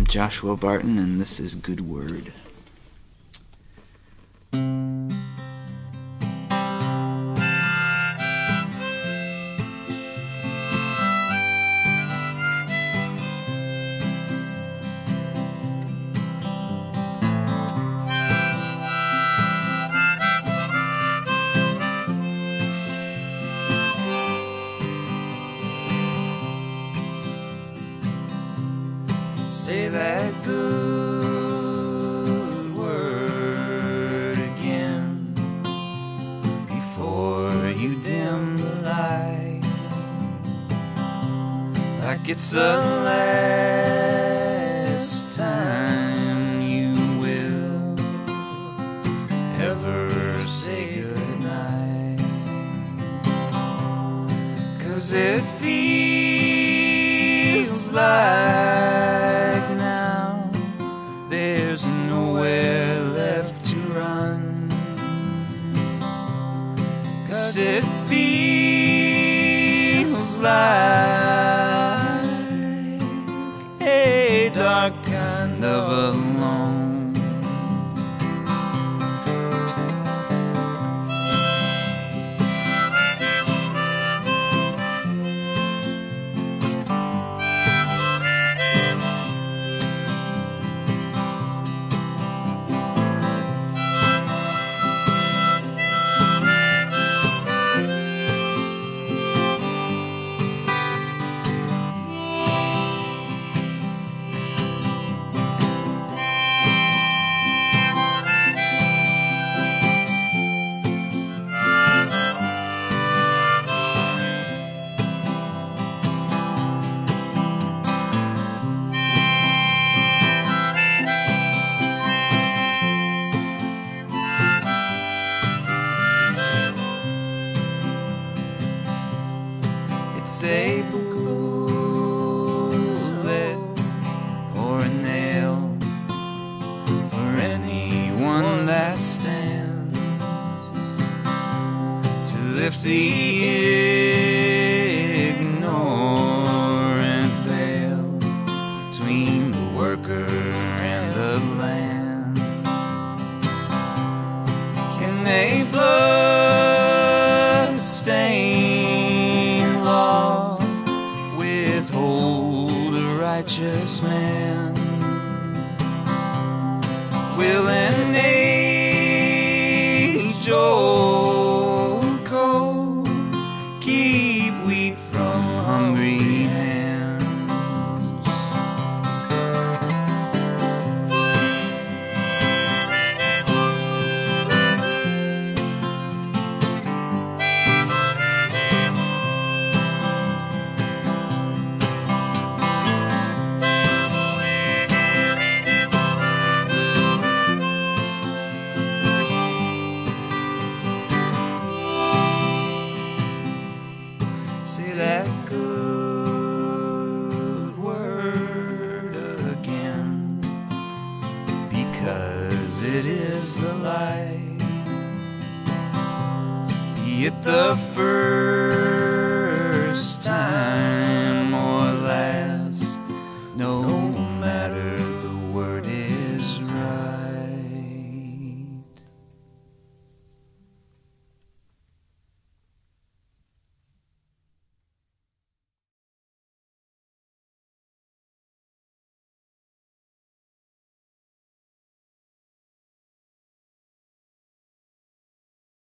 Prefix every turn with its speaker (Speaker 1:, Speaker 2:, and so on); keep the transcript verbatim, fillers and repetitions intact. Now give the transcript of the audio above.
Speaker 1: Joshua Barton, and this is Good Word.
Speaker 2: Say that good word again before you dim the light, like it's the last time you will ever say goodnight. 'Cause it feels like there's nowhere left to run. 'Cause it feels like a dark kind of alone. It's a bullet or a nail for anyone that stands to lift the ignorant veil between the worker and the land. Can they blood stain law withhold a righteous man? Will an age-old code keep wheat from hungry hands? Say that good word again, because it is the light. Be it the first time